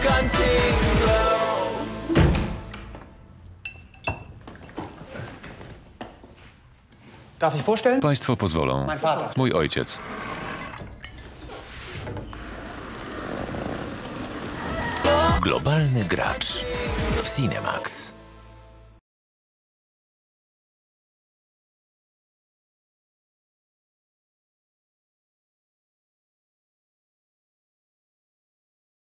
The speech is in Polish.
Darf ich vorstellen? Państwo pozwolą. Mein Vater. Mój ojciec. Globalny gracz w Cinemax.